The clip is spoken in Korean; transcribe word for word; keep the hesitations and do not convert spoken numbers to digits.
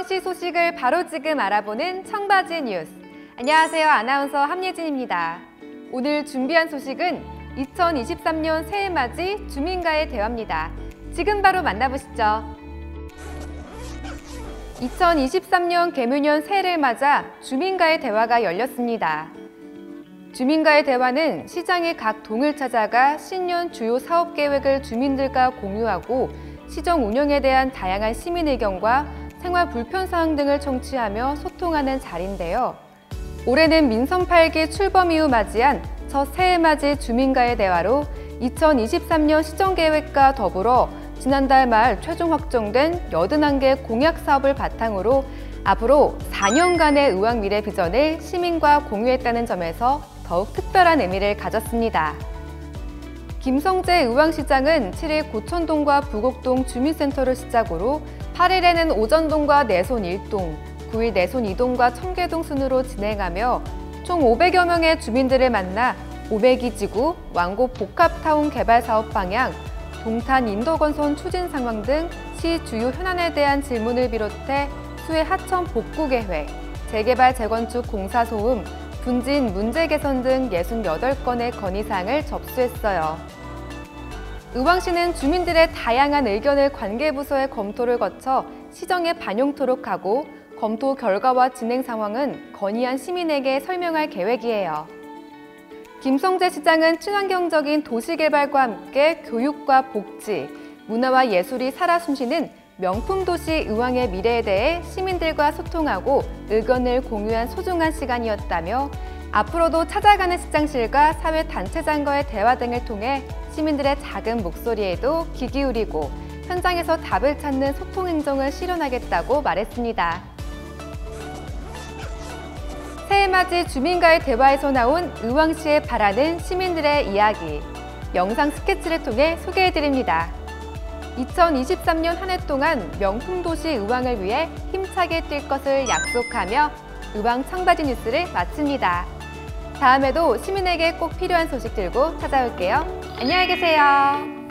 의왕시 소식을 바로 지금 알아보는 청바지 뉴스. 안녕하세요. 아나운서 함예진입니다. 오늘 준비한 소식은 이천이십삼 년 새해맞이 주민과의 대화입니다. 지금 바로 만나보시죠. 이천이십삼 년 개묘년 새해를 맞아 주민과의 대화가 열렸습니다. 주민과의 대화는 시장의 각 동을 찾아가 신년 주요 사업 계획을 주민들과 공유하고 시정 운영에 대한 다양한 시민 의견과 생활 불편 사항 등을 청취하며 소통하는 자리인데요. 올해는 민선 팔 기 출범 이후 맞이한 첫 새해맞이 주민과의 대화로 이천이십삼 년 시정계획과 더불어 지난달 말 최종 확정된 팔십일 개 공약 사업을 바탕으로 앞으로 사 년간의 의왕 미래 비전을 시민과 공유했다는 점에서 더욱 특별한 의미를 가졌습니다. 김성재 의왕시장은 칠 일 고천동과 부곡동 주민센터를 시작으로 팔 일에는 오전동과 내손 일 동, 구 일 내손 이 동과 청계동 순으로 진행하며 총 오백여 명의 주민들을 만나 오백이 지구, 완고 복합타운 개발 사업 방향, 동탄 인도건선 추진 상황 등 시 주요 현안에 대한 질문을 비롯해 수해 하천 복구 계획, 재개발 재건축 공사 소음, 분진 문제 개선 등 육십팔 건의 건의사항을 접수했어요. 의왕시는 주민들의 다양한 의견을 관계부서의 검토를 거쳐 시정에 반영토록 하고 검토 결과와 진행 상황은 건의한 시민에게 설명할 계획이에요. 김성재 시장은 친환경적인 도시개발과 함께 교육과 복지, 문화와 예술이 살아 숨쉬는 명품 도시 의왕의 미래에 대해 시민들과 소통하고 의견을 공유한 소중한 시간이었다며 앞으로도 찾아가는 시장실과 사회단체장과의 대화 등을 통해 시민들의 작은 목소리에도 귀 기울이고 현장에서 답을 찾는 소통 행정을 실현하겠다고 말했습니다. 새해맞이 주민과의 대화에서 나온 의왕시에 바라는 시민들의 이야기, 영상 스케치를 통해 소개해드립니다. 이천이십삼 년 한 해 동안 명품 도시 의왕을 위해 힘차게 뛸 것을 약속하며 의왕 청바지 뉴스를 마칩니다. 다음에도 시민에게 꼭 필요한 소식 들고 찾아올게요. 안녕히 계세요.